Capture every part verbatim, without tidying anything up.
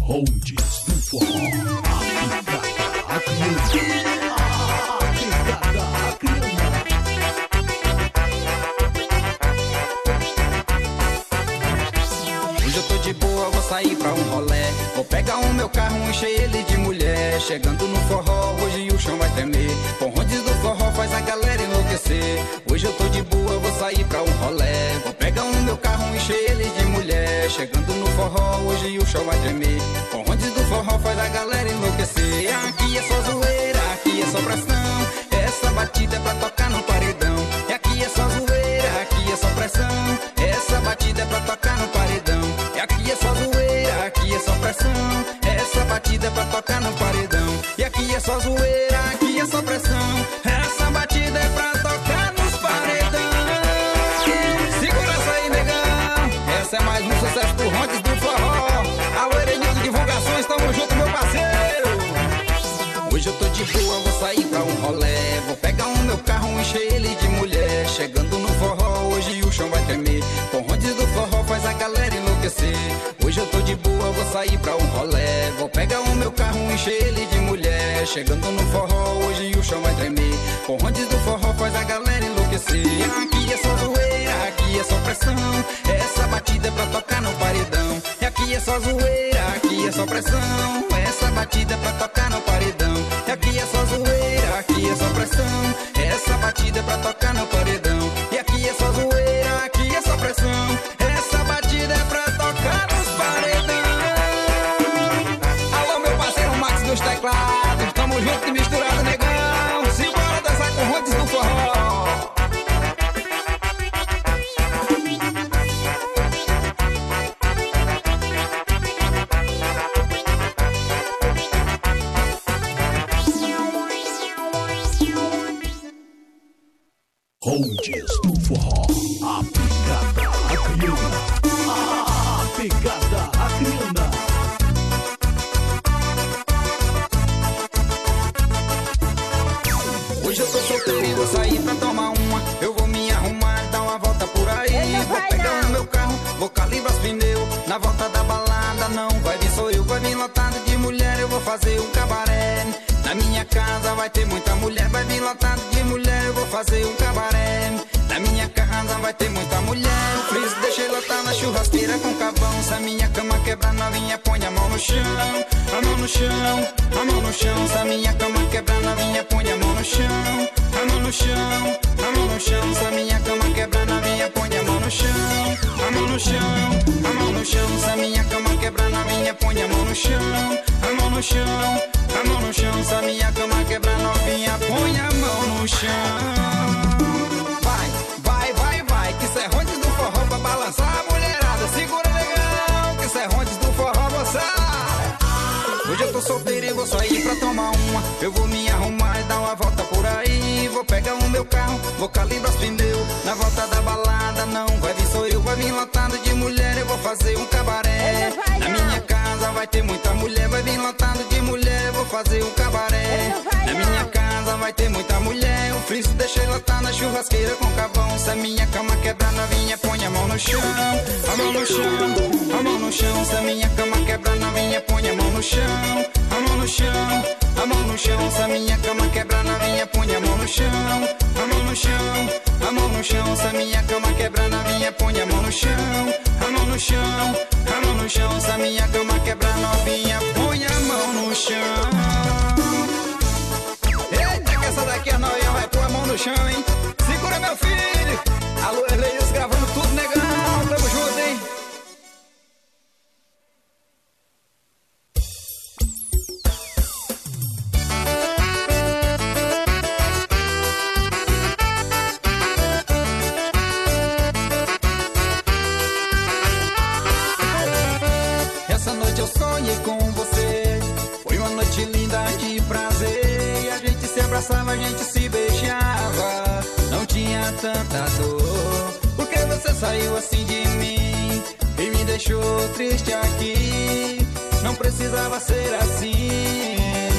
Oldies do forró, a picada, a criança, a picada, a criança. Hoje eu tô de boa, vou sair pra um rolé. Vou pegar o meu carro, encher ele de mulher. Chegando no forró, hoje o chão vai tremer. Pontes do forró faz a galera enlouquecer. Hoje eu tô de boa, vou sair pra um rolé. Vou pegar o meu carro, encher ele de mulher. Chegando no forró, hoje o chão vai tremer. Pontes do forró faz a galera enlouquecer. Aqui é só zoeira, aqui é só pressão. Essa batida é pra tocar no paredão. E aqui é só zoeira, aqui é só pressão. Essa batida é pra tocar no paredão. E aqui é só zoeira, aqui é só pressão. Essa batida é pra tocar no paredão. E aqui é só zoeira, aqui é só pressão. Essa batida é pra tocar nos paredão. Segura essa aí, negão. Essa é mais um sucesso do Rondes do Forró. Alô, Erenildo Divulgações, tamo junto, meu parceiro. Hoje eu tô de boa, vou sair pra um rolé. Vou pegar o meu carro, encher ele de mulher. Chegando no forró, hoje o chão vai tremer. Pontes do forró faz a galera enlouquecer. Hoje eu tô de boa, vou sair pra um rolé. Vou pegar o meu carro, encher ele de mulher. Chegando no forró, hoje o chão vai tremer. Pontes do forró faz a galera enlouquecer. Aqui é só zoeira, aqui é só pressão. Essa batida é pra tocar no paredão. E aqui é só zoeira, aqui é só pressão. Essa batida é pra tocar no paredão. E aqui é só zoeira, aqui é só pressão. Essa batida é pra tocar no paredão. E aqui é só zoeira, aqui é só pressão. Essa batida é pra tocar nos paredão. Alô, meu parceiro Max dos teclados, tamo junto e misturado, negão. Simbora dançar com Rondes do Forró. Oldies do forró, a picada, a criança, a picada, a criança. Hoje eu tô solteiro e vou sair pra tomar uma. Eu vou me arrumar, dar uma volta por aí. Vou pegar o meu carro, vou calibrar os pneus. Na volta da balada não vai vir sou eu. Vai vir lotado de mulher, eu vou fazer um cabaré. Na minha casa vai ter muita mulher. Vai vir lotado de mulher, eu vou fazer um cabaré. Na minha casa vai ter muita mulher. O friso deixei lotar na churrasqueira com cabão. Se a minha cama quebrar novinha, põe a mão no chão. A mão no chão, a mão no chão. Se a minha cama quebrar novinha, põe a mão no chão. A mão no chão, a mão no chão. Se a minha cama quebrar novinha, põe a mão no chão. A mão no chão, a mão no chão. Se a minha cama quebrar novinha, põe a mão no chão. A mão no chão, a mão no chão. Se a minha cama quebrar novinha, põe a mão no chão. Vai, vai, vai, vai, que isso é Rondes do Forró pra balançar a mulherada. Segura, legal, que isso é Rondes do Forró, moçada. Hoje eu tô solteiro e vou sair pra tomar uma. Eu vou me arrumar e dar uma volta por aí. Vou pegar o meu carro, vou calibrar os pneus. Na volta da balada não vai vir sou eu. Vai vir lotado de mulher, eu vou fazer um cabaré. Na minha casa vai ter muita mulher. Vai vir lotado de mulher, eu vou fazer um cabaré. Na minha casa vai ter muita mulher. O friso deixei lotar na churrasqueira com cabão. Se a minha cama quebrar novinha, põe a mão no chão. A mão no chão, a mão no chão. Se a minha cama quebrar novinha, põe a mão no chão. A mão no chão, a mão no chão. Se a minha cama quebrar novinha, põe a mão no chão. A mão no chão, a mão no chão. Se a minha cama quebrar novinha, põe a mão no chão. A mão no chão, a mão no chão. Se a minha cama quebrar novinha, põe a mão no chão. Eita, que essa daqui a novinha vai pôr a mão no chão, hein? Segura, meu filho. Alô, Erleios gravando tudo, negão. Tamo junto, hein? Essa noite eu sonhei com você. Foi uma noite linda de prazer. A gente se abraçava, a gente se beijava. Não tinha tanta dor. Porque você saiu assim de mim e me deixou triste aqui. Não precisava ser assim.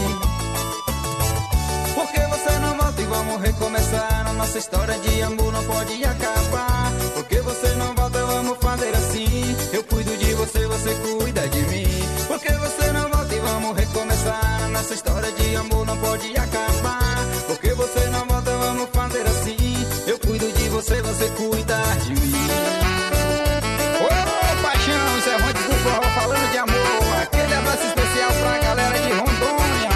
Porque você não volta e vamos recomeçar. A nossa história de amor não pode acabar. Porque você não volta, vamos fazer assim. Eu cuido de você, você cuida de mim. Porque você Nossa história de amor não pode acabar. Porque você não volta, vamos fazer assim. Eu cuido de você, você cuida de mim. Ô, paixão, isso é Rondes do Forró falando de amor. Aquele abraço especial pra galera de Rondônia.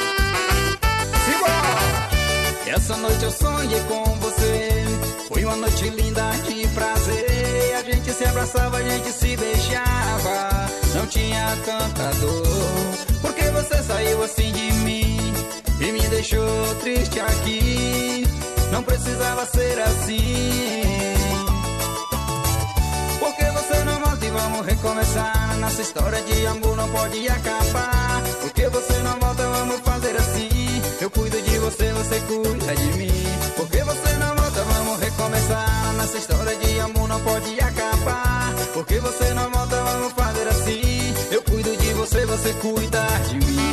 Simbora! Essa noite eu sonhei com você. Foi uma noite linda de prazer. A gente se abraçava, a gente se beijava. Não tinha tanta dor. Porque você saiu assim de mim e me deixou triste aqui. Não precisava ser assim. Porque você não volta e vamos recomeçar. Nossa história de amor não pode acabar. Porque você não volta, vamos fazer assim. Eu cuido de você, você cuida de mim. Porque você não volta, vamos recomeçar. Nossa história de amor não pode acabar. Porque você não volta, vamos fazer assim. Eu cuido de você, você cuida de mim.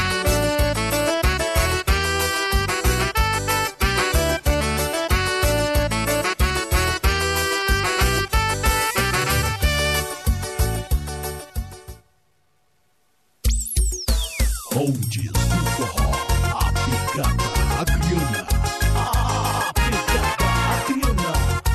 Rondes do Forró, a pegada agriana. A pegada agriana.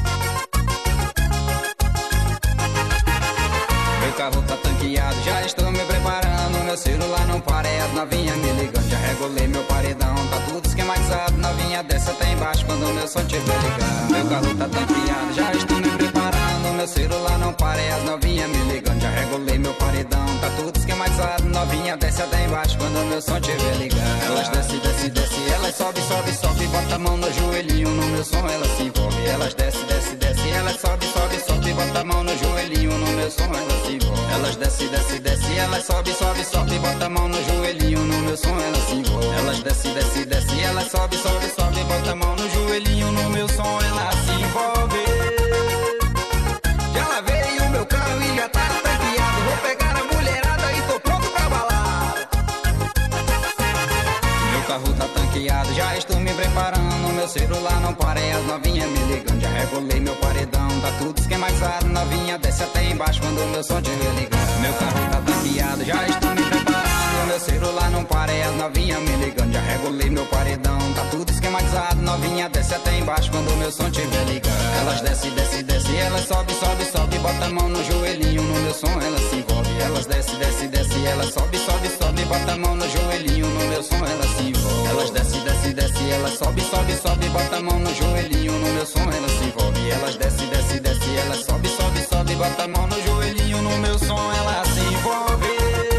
Meu carro tá tanqueado, já estou me preparando. Meu celular não para, é as novinhas me ligando. Já regulei meu paredão, tá tudo esquematizado. Novinha desce até embaixo quando o meu som tiver ligado. Meu carro tá tanqueado, já estou me preparando. Meu celular não para, é as novinhas me ligando. Já regulei meu paredão, tá tudo esquematizado. Novinha desce até embaixo quando o meu som tiver ligado. Elas desce, desce, desce, elas sobe, sobe, sobe. Bota a mão no joelhinho, no meu som elas se envolve. Elas desce, desce, desce, elas sobe, sobe, sobe. Bota a mão no joelhinho, no meu som elas se envolve. Elas desce, desce, desce, elas sobe, sobe, sobe. Bota a mão no joelhinho, no meu som elas se envolve. Elas desce, desce, desce, elas sobe, sobe, sobe. Bota a mão no joelhinho, no meu som elas se envolve. Já lavei o meu carro e já tá tanqueado. Vou pegar a mulherada e tô pronto pra balada. Meu carro tá tanqueado, já estou me preparando. Meu celular não para, é as novinhas me ligando. Já regulei meu paredão, tá tudo esquematizado. Novinha desce até embaixo quando o meu som tiver ligado. Meu carro tá tanqueado, já estou me preparando. Meu celular não para, é as novinhas me ligando. Já regulei meu paredão, tá tudo esquematizado. Novinha desce até embaixo quando o meu som tiver ligado. Elas desce, desce, desce, elas sobe, sobe, sobe. Bota a mão no joelhinho, no meu som elas se envolve. Elas desce, desce, desce, elas sobe, sobe, sobe. Bota a mão no joelhinho, no meu som elas se envolve. Elas desce, desce, desce, elas sobe, sobe, sobe. Bota a mão no joelhinho, no meu som elas se envolve. Elas desce, desce, desce, elas sobe, sobe, sobe. Bota a mão no joelhinho, no meu som elas se envolve.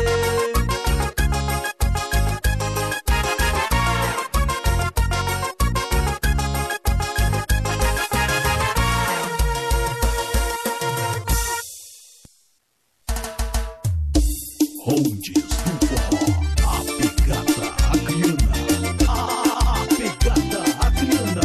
Rondes do Forró, a pegada agriana. A pegada agriana.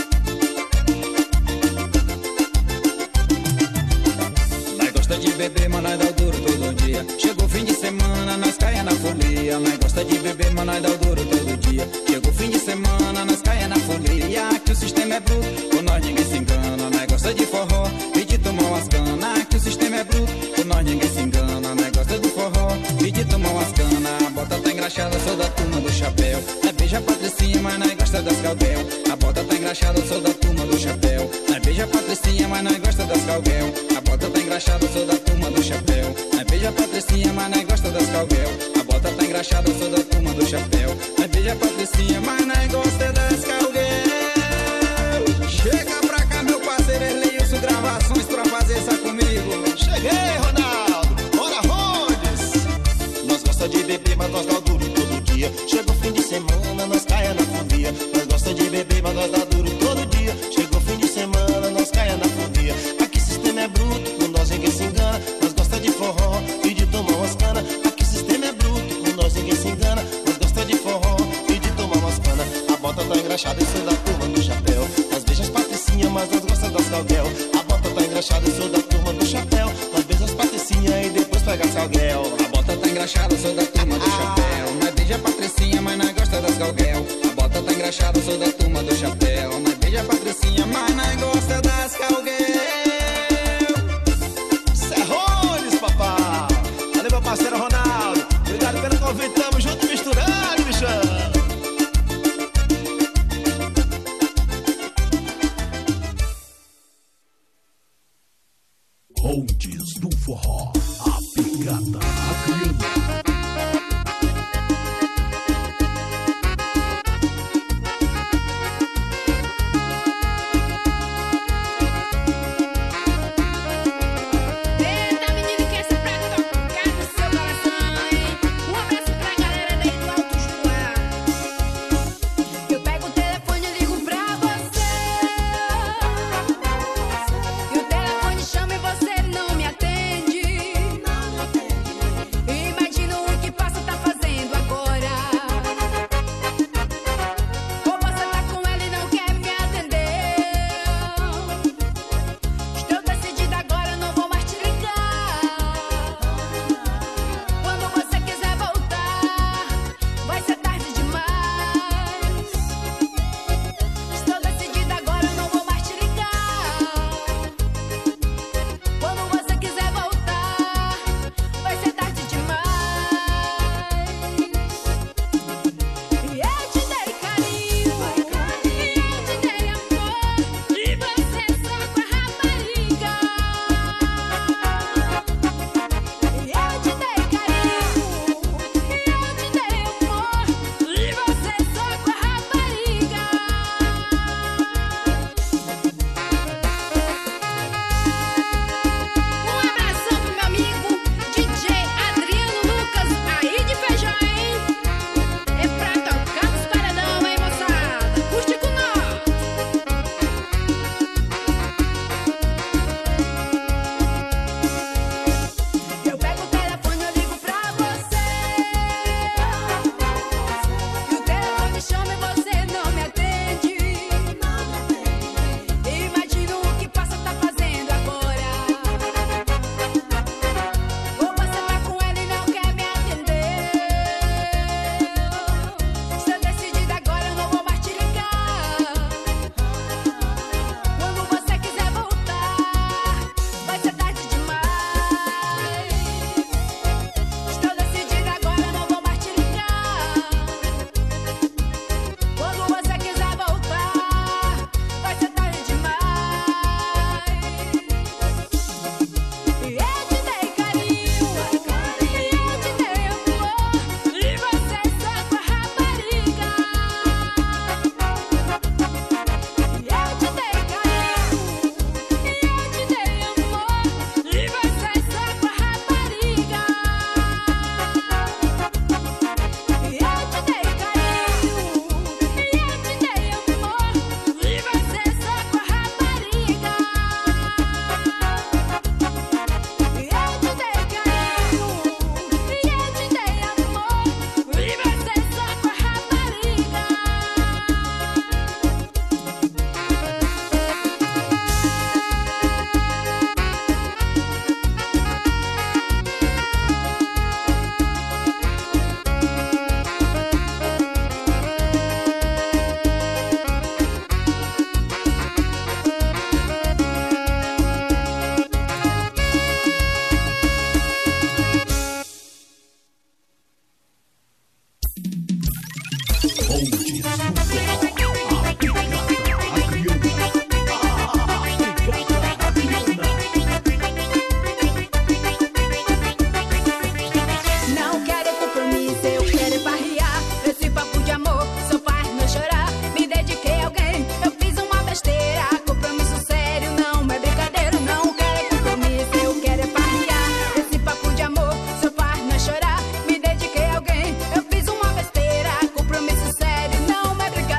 Nós gosta de beber, mas nós dá o duro todo dia. Chegou o fim de semana, nós caia na folia. Nós gosta de beber, mas nós dá o duro todo dia. Chegou o fim de semana, nós caia na folia. Que o sistema é bruto, por nós ninguém se engana. Nós gosta de forró e de tomar umas canas. Que o sistema é bruto, por nós ninguém se engana. Nós gosta do forró e de tomar umas canas. A bota tá engraxada, sou da turma do chapéu. Nós beija a Patricinha, mas nós gosta das calguel. A bota tá engraxada, sou da turma do chapéu. Nós beija a Patricinha, mas nós gosta das calguel. A bota tá engraxada, sou da turma do chapéu. Nós beija a Patricinha, mas nós gosta das calguel. A bota tá engraxada, sou da turma do chapéu. Nós beija a Patricinha, mas nós gosta das calguel. Chega pra cá, meu parceiro Erlilson, gravações pra fazer essa comigo. Cheguei, Ronaldo, bora Rondes. Nós gosta de beber, mas nós dá duro todo dia. Chega o fim de semana, nós caia na folia. Nós gosta de beber, mas nós dá duro todo dia. Chega o fim de semana, nós caia na folia. Aqui sistema é bruto, com nós ninguém se engana. Nós gosta de forró e de tomar umas canas. Aqui sistema é bruto, com nós ninguém se engana. Nós gosta de forró e de tomar umas canas. A bota tá engraxada, eu sou da turma do chapéu. Nós beija as patricinhas, mas nós gosta das calguel. A bota tá engraxada, eu sou da turma do chapéu. Nós beija as patricinhas e depois pega as calguel. A bota tá engraxada, sou da turma do chapéu. Nós beija a Patricinha, mas nós gosta das calguel. A bota tá engraxada, sou da turma do chapéu. Nós beija a Patricinha, mas nós gosta das calguel. Serrones, papai. Valeu, meu parceiro Ronaldo. Obrigado pelo convite, tamo junto misturado. Me dediquei a alguém, eu fiz uma besteira. Compromisso sério, não é brincadeira.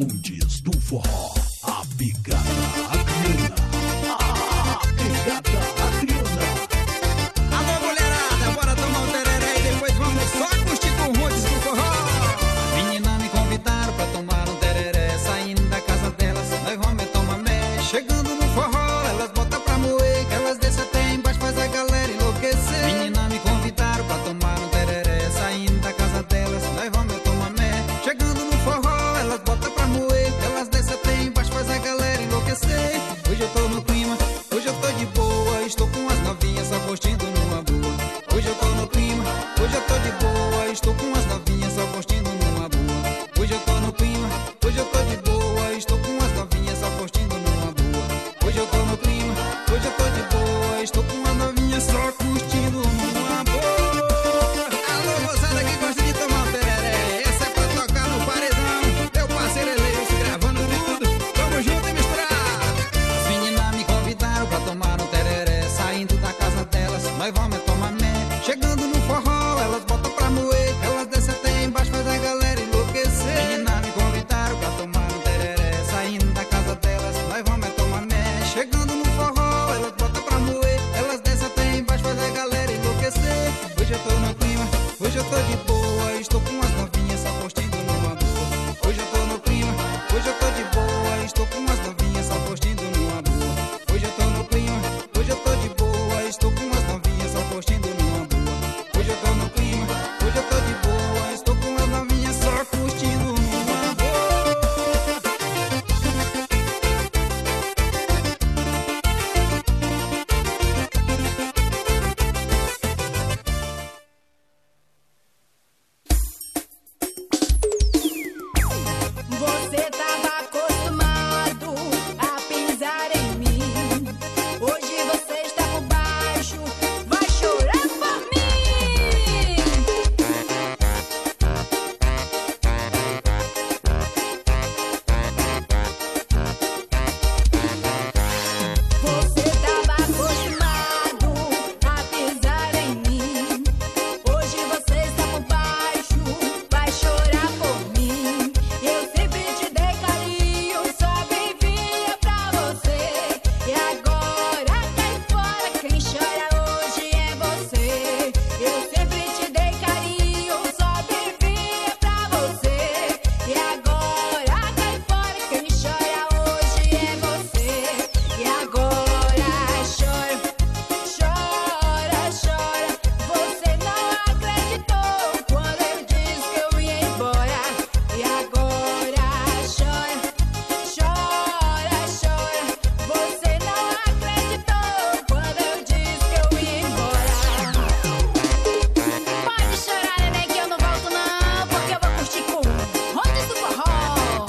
Bondes do forró, a pegada acriana. A pegada acriana. Alô, mulherada, bora tomar um tereré e depois vamos só curtir com Bondes do forró. Menina me convidaram pra tomar um tereré, saindo da casa delas, nós vamos tomar mé. Chegando no forró, elas botam pra moer, elas descem até embaixo, faz a galera enlouquecer. Menina me convidaram pra tomar um tereré, saindo da casa delas, nós vamos tomar mé. Chegando no forró, elas botam pra moer, elas descem até embaixo, faz a galera enlouquecer. Hoje eu tô no clima, hoje eu tô de boa, estou com as novinhas só curtindo numa boa. Hoje eu tô no clima, hoje eu tô de boa, estou com as novinhas só curtindo numa boa. Hoje eu tô no clima, hoje eu tô de boa, estou com as novinhas só curtindo numa boa. Hoje eu tô no clima, hoje eu tô de boa, estou com as novinhas só curtindo numa boa. Alô, moçada que gosta de tomar um tereré, essa é pra tocar no paredão. Meu parceiro Eleus gravando tudo, tamo junto e misturado. As meninas me convidaram pra tomar um tereré, saindo da casa delas, nós vamos tomar mé. Chegando no forró, elas botam pra moer, elas descem até embaixo, faz a galera enlouquecer. Meninas me convidaram pra tomar um tereré, saindo da casa delas, nós vamos tomar mé. Chegando no forró, elas botam pra moer, elas descem até embaixo, faz a galera enlouquecer. Hoje eu tô no clima, hoje eu tô de boa, estou com as novinhas só curtindo numa boa. Hoje eu tô no clima, hoje eu tô de boa, estou com as novinhas só curtindo numa boa. Hoje eu tô no clima, hoje eu tô de boa, estou com as novinhas só curtindo numa boa. Hoje eu tô no clima, hoje eu tô de boa, estou com as novinhas só curtindo numa boa. Você tava acostumado a pisar em mim. Hoje você está por baixo, vai chorar por mim. Você tava acostumado a pisar em mim. Hoje você está por baixo, vai chorar por mim. Eu sempre te dei carinho, só vivia pra você. E agora cai fora, quem chora hoje é você. Eu sempre te dei carinho, só vivia pra você. E agora cai fora, quem chora hoje é você. E agora chora, chora, chora. Você não acreditou quando eu disse que eu ia embora. E agora chora, chora, chora. Você não acreditou quando eu disse que eu ia embora. Pode chorar, neném, que eu não volto não, porque eu vou curtir com Bondes do forró.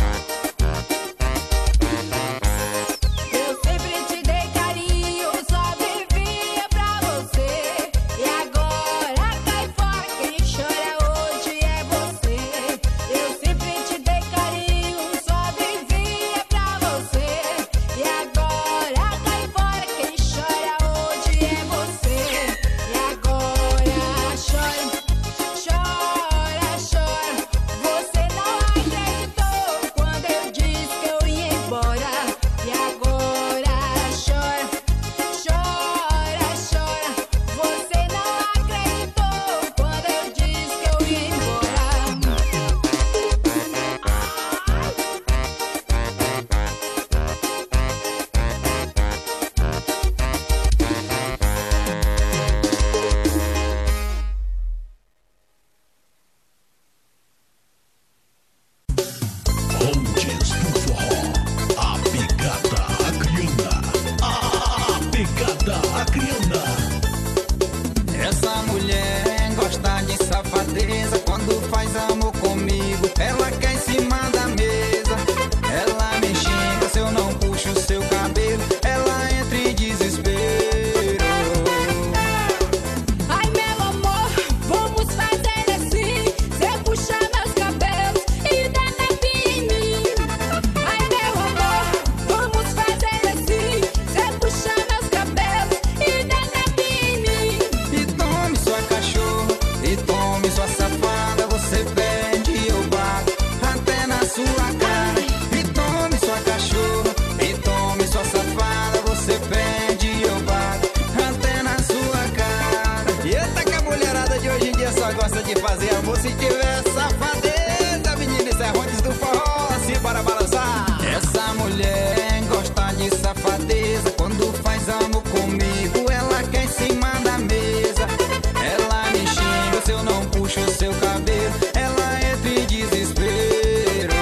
Eu sempre te dei carinho, só vivia pra você. E agora cai fora, quem chora hoje é você. Eu sempre te dei carinho, só vivia pra você. E agora cai fora, quem chora hoje é você. E agora chora, chora, chora. Você não acreditou quando eu disse que eu ia embora. E agora chora, chora, chora. Você não acreditou quando eu disse que eu ia embora. Bondes do forró, a pegada acriana. A pegada acriana. Essa mulher gosta de safadeza, quando faz amor comigo, ela quer em cima da mesa. Ela me xinga se eu não puxo o seu cabelo, ela entra em desespero. Ai, meu amor, vamos fazer assim. Você puxa meus cabelos e dá tapinha em mim. Ai, meu amor, vamos fazer assim. Você puxa meus cabelos e dá tapinha em mim. E tome sua cachorra, e tome sua safada, você pede, eu bato. gosta de fazer amor se tiver safadeza. Menina, isso é Rondes do forró, assim bora balançar. Essa mulher gosta de safadeza. Quando faz amor comigo, ela quer em cima da mesa. Ela me xinga se eu não puxo o seu cabelo. Ela entra em desespero.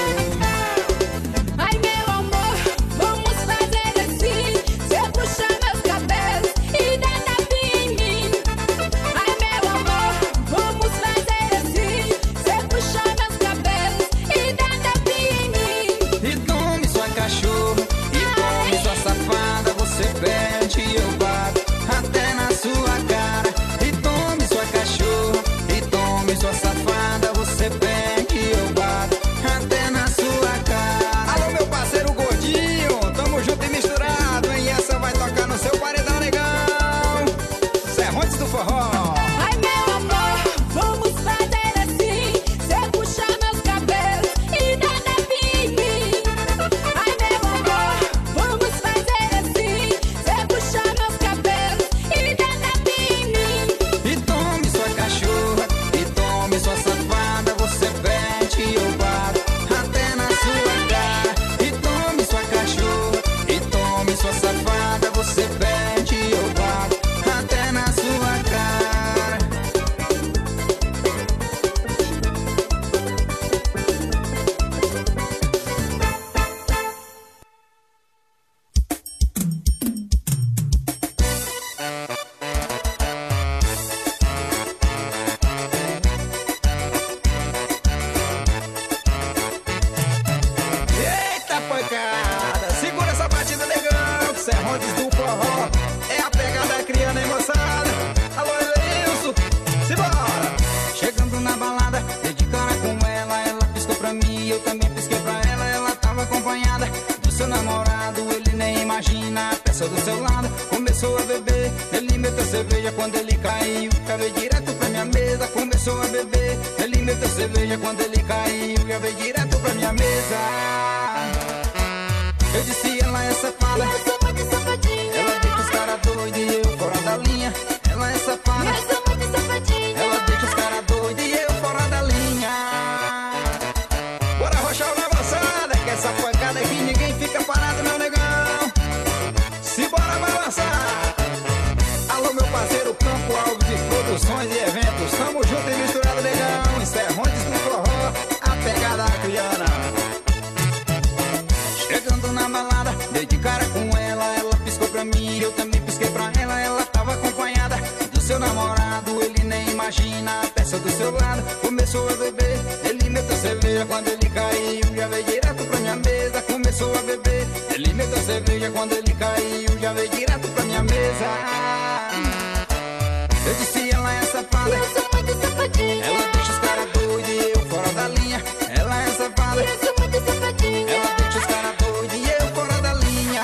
Ai, meu amor, vamos fazer assim. Você puxa meus cabelos e dá tapinha em mim. Ai, meu amor, vamos fazer assim. Você puxa meus cabelos e dá tapinha em mim. E tome sua cachorra, e tome sua safada. Você pede e eu bato até na sua cara. E tome sua cachorra, e tome sua safada. Você pede e eu bato até na sua cara. Alô, meu parceiro gordinho, tamo junto e misturado, hein? Essa vai tocar no seu paredão, negão. Cê é Rondes do forró. Ai, meu amor, vamos fazer assim. Você puxa meus cabelos e dá tapinha em mim. Ai, meu amor, vamos fazer assim. Você puxa meus cabelos e dá tapinha em mim. E tome sua cachorra, e tome sua safada. Você pede e eu bato até na sua cara. E tome sua cachorra, e tome sua safada. Você pede e eu bato até na sua cara. Eita pancada, segura essa batida, negão, que cê é Rondes do forró. É a pegada criando, hein, moçada. Alô, Wilson, simbora. Chegando na balada, dei de cara com ela. Ela piscou pra mim, eu também pisquei pra ela. Ela tava acompanhada do seu namorado. Ele nem imagina a peça do seu lado. Começou a beber, ele meteu cerveja. Quando ele caiu, caiu direto pra minha mesa. Começou a beber, ele meteu cerveja. Quando ele caiu, caiu direto pra minha mesa. Eu disse, ela é safada. Eu sou muito safadinha. Ela deixa os caras doidos e eu fora da linha. Ela é safada. Eu sou muito safadinha. Ela deixa os caras doidos e eu fora da linha. Bora rochar na avançada, que essa pancada aqui ninguém fica parado, meu negão. Se bora balançar. Alô, meu parceiro Campo Alves de Produções e Eventos. Tamo junto e misturado, negão. Isso é Rondes do forró, a pegada criana. Chegando na balada, dei de cara com ela. Ela piscou pra mim, eu também pisquei pra ela. Ela tava acompanhada do seu namorado. Ele nem imagina a peça do seu lado. Começou a beber, ele meteu cerveja. Quando ele caiu, já veio direto pra minha mesa. Começou a beber, ele meteu cerveja. Quando ele caiu, já veio direto pra minha mesa. Eu disse, ela é safada. Eu sou muito safadinha. Ela deixa os caras doidos e eu fora da linha. Ela é safada. Eu sou muito safadinha. Ela deixa os caras doidos e eu fora da linha.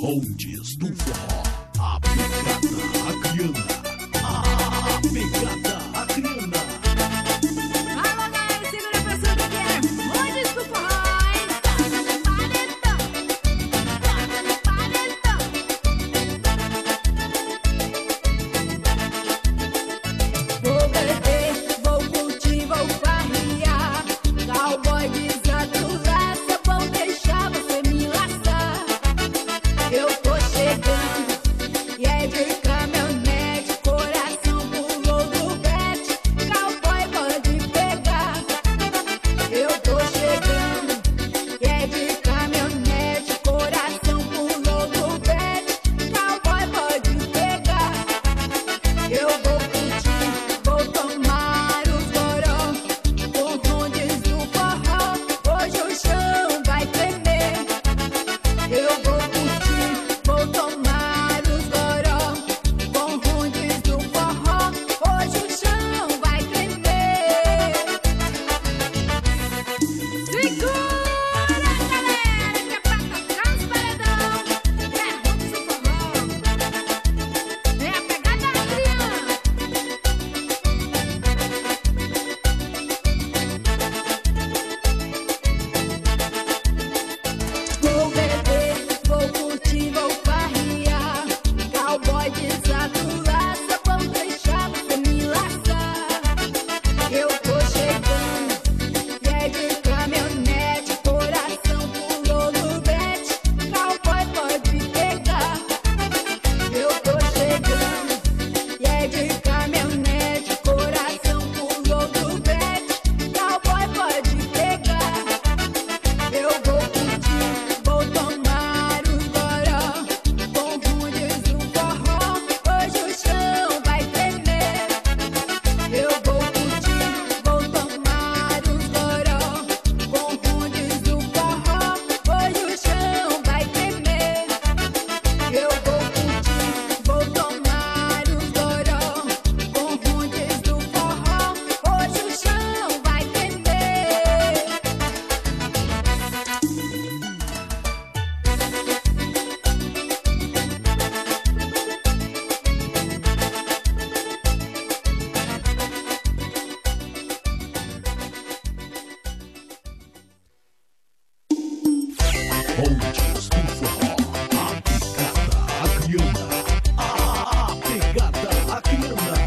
Rondes do forró, a pegada acriana, a pegada acriana. Alô, galera, segura pra cima que é Rondes do forró, hein? Toca no paletão, toca no paletão. Vou beber, vou curtir, vou farrear. Cowboy desado, laça, vão deixar você me laçar. Eu tô chegando e é de caminhonete, coração pulou do bete, cowboy pode pegar. Eu tô chegando e é de caminhonete, coração pulou do bete, cowboy pode pegar. Eu vou curtir, vou tomar os goró, com rondes do forró, hoje o chão vai tremer. Eu vou curtir, vou tomar os goró, com rondes do forró, hoje o chão vai tremer. Segura, galera, que é pra tocar os paredão. É rondes do forró, é a pegada acriana. Vou beber, vou curtir, vou farrear. Cowboy desado, laça, vão deixar você me laçar. Eu tô chegando e é de caminhonete, coração pulou no bete, cowboy pode pegar. Eu tô chegando e é de caminhonete, coração pulou no bete, cowboy pode pegar. Eu vou curtir, vou tomar os goró, com rondes do forró, hoje o chão vai tremer. Eu vou curtir, vou tomar os goró, com rondes do forró, hoje o chão vai tremer. Eu vou curtir, vou tomar os goró, com rondes do forró, hoje o chão vai tremer. Rondes do forró, a pegada acriana, a pegada acriana.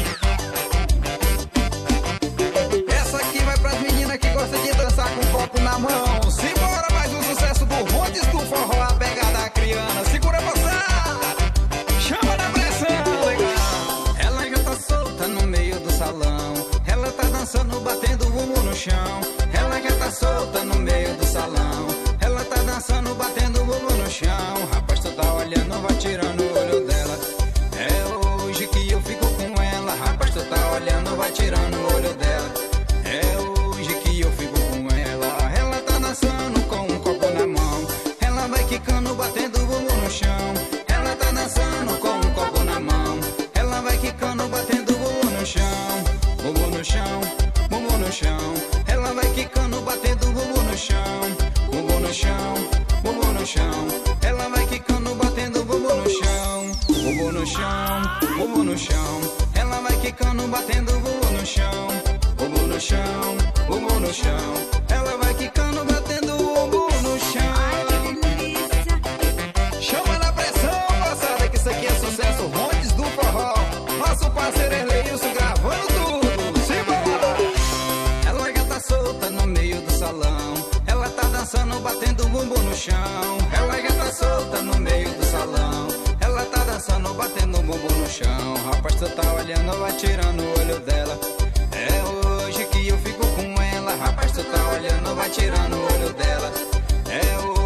Essa aqui vai pras meninas que gostam de dançar com um copo na mão. Simbora, mais um sucesso do Rondes do forró, a pegada acriana. Segura você, chama na pressão, legal. Ela já tá solta no meio do salão, ela tá dançando, batendo o bumbum no chão. Ela já tá solta no meio do salão, ela tá dançando, batendo o bumbum no chão. Rapaz, tu tá olhando, vai tirando o olho dela. É hoje que eu fico com ela. Rapaz, tu tá olhando, vai tirando o olho dela. É hoje que eu fico com ela. Ela tá dançando com um copo na mão, ela vai quicando, batendo o bumbum no chão. Ela tá dançando com um copo na mão, ela vai quicando, batendo o bumbum no chão. Bumbum no chão, bumbum no chão. Ela vai quicando, batendo o bumbum no chão. Bumbum no chão, bumbum no chão. Ela vai quicando, batendo o bumbum no chão. Bumbum no chão, bumbum no chão. Ela vai quicando, batendo o bumbum no chão. Bumbum no chão, bumbum no chão. Ela vai quicando, batendo o bumbum no chão. Chama na pressão, moçada, que isso aqui é sucesso. Rondes do forró, nosso parceiro Erleilson gravando tudo. Simbora! Ela já tá solta no meio do salão, ela tá dançando, batendo o bumbum no chão. Ela já tá solta no meio do salão, ela tá dançando, batendo o bumbum no chão. Rapaz, tu tá olhando, vai tirando o olho dela. É hoje que eu fico com ela. Rapaz, tu tá olhando, vai tirando o olho dela. É